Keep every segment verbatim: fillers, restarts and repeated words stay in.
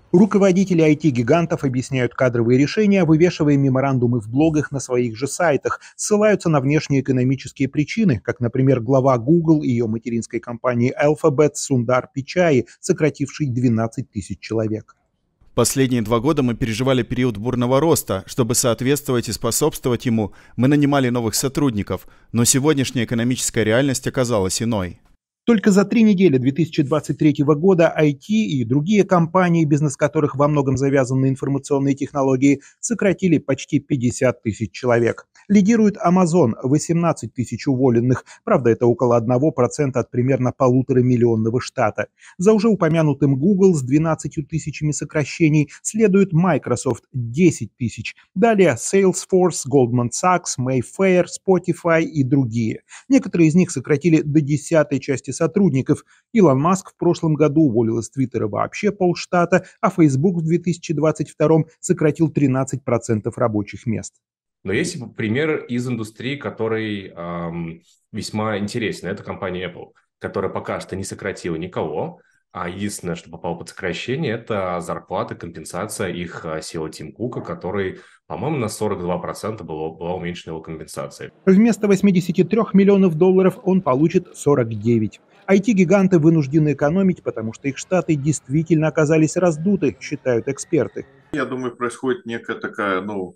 Руководители ай ти-гигантов объясняют кадровые решения, вывешивая меморандумы в блогах на своих же сайтах, ссылаются на внешнеэкономические причины, как, например, глава Google и ее материнской компании Alphabet Сундар Пичай, сокративший двенадцать тысяч человек. Последние два года мы переживали период бурного роста. Чтобы соответствовать и способствовать ему, мы нанимали новых сотрудников, но сегодняшняя экономическая реальность оказалась иной. Только за три недели две тысячи двадцать третьего года ай ти и другие компании, бизнес которых во многом завязан на информационные технологии, сократили почти пятьдесят тысяч человек. Лидирует Amazon, восемнадцать тысяч уволенных, правда это около одного процента от примерно полуторамиллионного штата. За уже упомянутым Google с двенадцатью тысячами сокращений следует Microsoft десять тысяч, далее Salesforce, Goldman Sachs, Mayfair, Spotify и другие. Некоторые из них сократили до десятой части сотрудников. Илон Маск в прошлом году уволил из Твиттера вообще полштата, а Facebook в две тысячи двадцать втором сократил тринадцать процентов рабочих мест. Но есть пример из индустрии, который эм, весьма интересен. Это компания Apple, которая пока что не сократила никого. А единственное, что попало под сокращение, это зарплата, компенсация их си и о Тим Кука, который, по-моему, на сорок два процента была, была уменьшена его компенсация. Вместо восьмидесяти трёх миллионов долларов он получит сорок девять. ай ти-гиганты вынуждены экономить, потому что их штаты действительно оказались раздуты, считают эксперты. Я думаю, происходит некая такая, ну,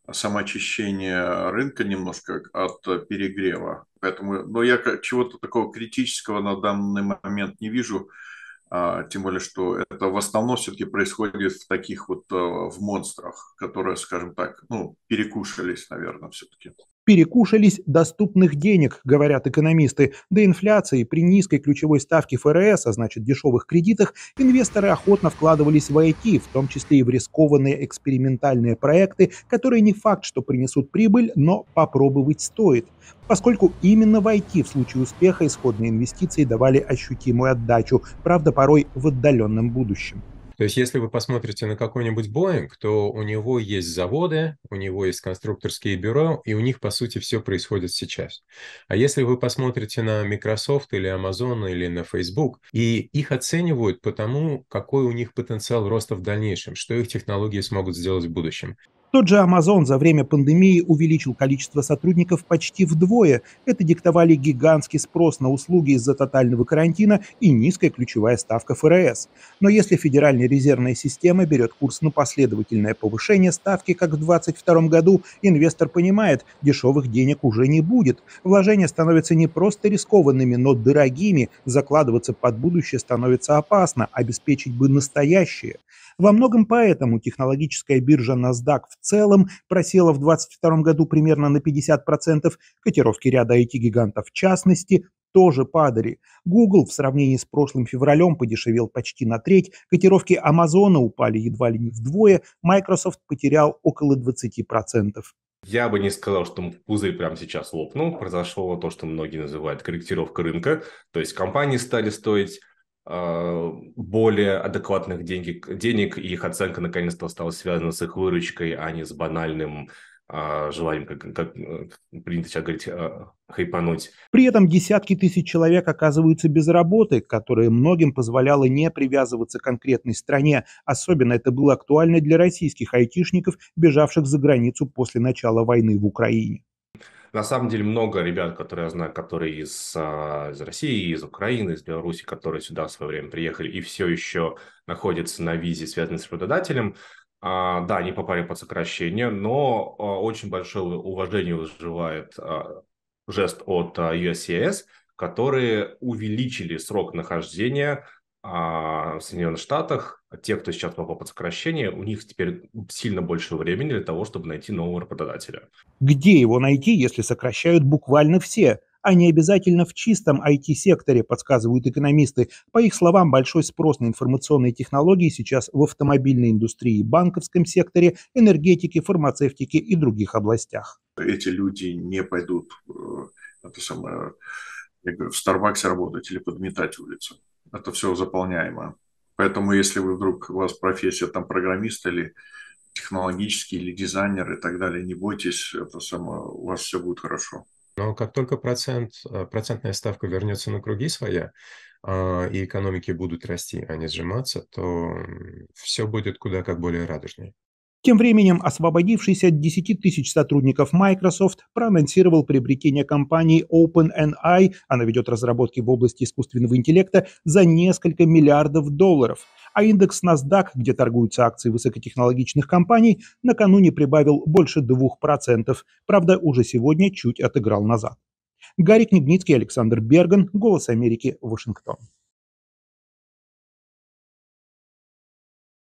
самоочищение рынка немножко от перегрева. Поэтому, но я чего-то такого критического на данный момент не вижу. А, тем более, что это в основном все-таки происходит в таких вот, в монстрах, которые, скажем так, ну, перекушались, наверное, все-таки. Перекушались доступных денег, говорят экономисты. До инфляции при низкой ключевой ставке эф эр эс, а значит дешевых кредитах, инвесторы охотно вкладывались в ай ти, в том числе и в рискованные экспериментальные проекты, которые не факт, что принесут прибыль, но попробовать стоит. Поскольку именно в ай ти в случае успеха исходные инвестиции давали ощутимую отдачу, правда порой в отдаленном будущем. То есть, если вы посмотрите на какой-нибудь Boeing, то у него есть заводы, у него есть конструкторские бюро, и у них, по сути, все происходит сейчас. А если вы посмотрите на Microsoft или Amazon или на Facebook, и их оценивают по тому, какой у них потенциал роста в дальнейшем, что их технологии смогут сделать в будущем. Тот же Amazon за время пандемии увеличил количество сотрудников почти вдвое. Это диктовали гигантский спрос на услуги из-за тотального карантина и низкая ключевая ставка эф эр эс. Но если Федеральная резервная система берет курс на последовательное повышение ставки, как в две тысячи двадцать втором году, инвестор понимает, дешевых денег уже не будет. Вложения становятся не просто рискованными, но дорогими. Закладываться под будущее становится опасно, обеспечить бы настоящее. Во многом поэтому технологическая биржа NASDAQ в целом просела в две тысячи двадцать втором году примерно на пятьдесят процентов, котировки ряда ай ти-гигантов в частности тоже падали. Google в сравнении с прошлым февралем подешевел почти на треть, котировки Amazon упали едва ли не вдвое, Microsoft потерял около двадцати процентов. Я бы не сказал, что пузырь прямо сейчас лопнул. Произошло то, что многие называют корректировка рынка. То есть компании стали стоить более адекватных денег, денег, и их оценка наконец-то стала связана с их выручкой, а не с банальным а, желанием, как, как принято сейчас говорить, а, хайпануть. При этом десятки тысяч человек оказываются без работы, которая многим позволяла не привязываться к конкретной стране. Особенно это было актуально для российских айтишников, бежавших за границу после начала войны в Украине. На самом деле много ребят, которые я знаю, которые из, из России, из Украины, из Беларуси, которые сюда в свое время приехали и все еще находятся на визе, связанной с работодателем. А, да, они попали под сокращение, но а, очень большое уважение вызывает а, жест от а, ю эс си ай эс, которые увеличили срок нахождения в Соединенных Штатах. Те, кто сейчас попал под сокращение, у них теперь сильно больше времени для того, чтобы найти нового работодателя. Где его найти, если сокращают буквально все? А не обязательно в чистом ай ти-секторе, подсказывают экономисты. По их словам, большой спрос на информационные технологии сейчас в автомобильной индустрии, банковском секторе, энергетике, фармацевтике и других областях. Эти люди не пойдут это самое, я говорю, в Старбаксе работать или подметать улицу. Это все заполняемо. Поэтому, если вы вдруг, у вас профессия там программист или технологический, или дизайнер и так далее, не бойтесь, это самое, у вас все будет хорошо. Но как только процент, процентная ставка вернется на круги своя, и экономики будут расти, а не сжиматься, то все будет куда как более радужнее. Тем временем освободившийся от десяти тысяч сотрудников Microsoft проанонсировал приобретение компании OpenAI, она ведет разработки в области искусственного интеллекта, за несколько миллиардов долларов. А индекс NASDAQ, где торгуются акции высокотехнологичных компаний, накануне прибавил больше двух процентов. Правда, уже сегодня чуть отыграл назад. Гарри Книгницкий, Александр Берган, «Голос Америки», Вашингтон.